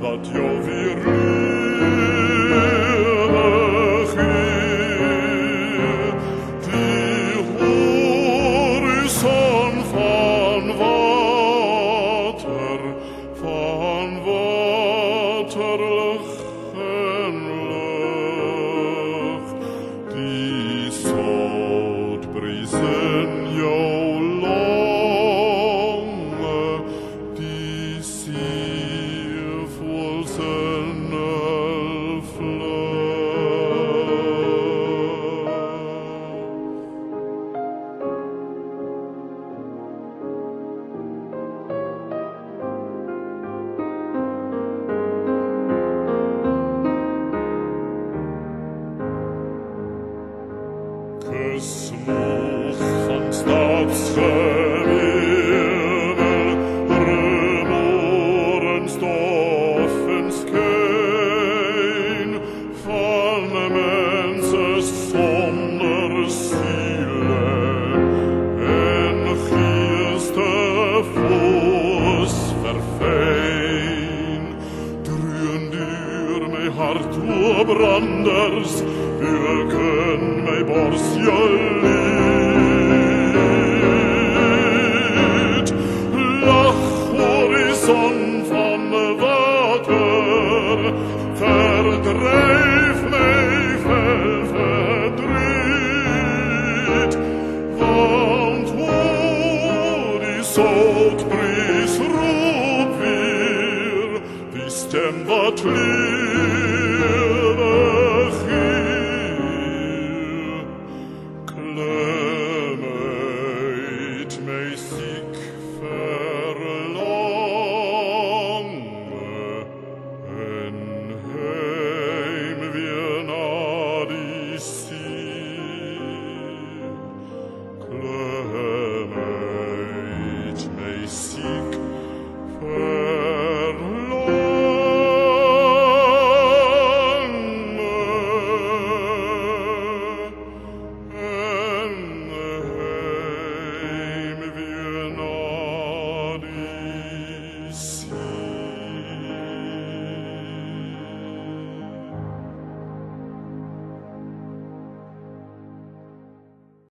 wat jou weer lewendig hier. Die horizon van water, lucht en lucht, die zoutbries in jou longe, die siervoels in hul vlucht. Gesmoeg van staatsgewere, rumoer en stof en skyn van mensen zonder ziele en geeste voos verfijn. Dreun duur my hart o branders, wirken my borst jou lied. Lach horizon van water, verdrijf my fel verdriet. Want hoe die zoutbries roep weer, die stem wat lief